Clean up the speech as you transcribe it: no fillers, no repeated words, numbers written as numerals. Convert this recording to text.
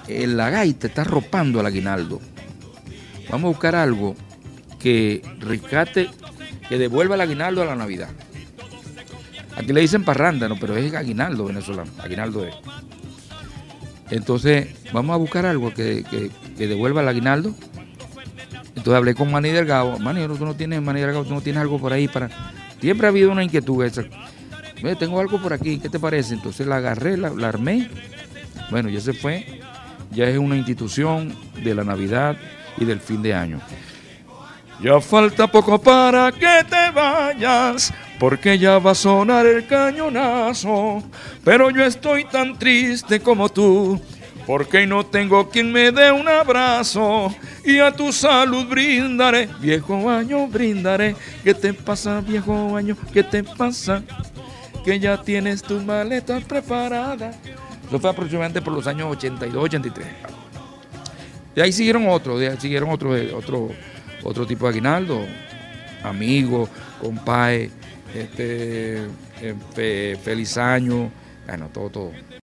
la gaita está arropando al aguinaldo. Vamos a buscar algo que rescate, que devuelva el aguinaldo a la Navidad. Aquí le dicen parranda, ¿no? Pero es aguinaldo venezolano, aguinaldo es. Entonces, vamos a buscar algo que devuelva el aguinaldo. Entonces hablé con Manny Delgado. Manny, tú no tienes, Manny Delgado, tú no tienes algo por ahí para... Siempre ha habido una inquietud esa. Tengo algo por aquí, ¿qué te parece? Entonces la agarré, la armé. Bueno, ya se fue. Ya es una institución de la Navidad y del fin de año. Ya falta poco para que te vayas, porque ya va a sonar el cañonazo. Pero yo estoy tan triste como tú, porque no tengo quien me dé un abrazo. Y a tu salud brindaré, viejo año brindaré. ¿Qué te pasa, viejo año? ¿Qué te pasa? Que ya tienes tus maletas preparadas. Eso fue aproximadamente por los años 82, 83. De ahí siguieron otro tipo de aguinaldo, amigos, compadre, feliz año, bueno, todo.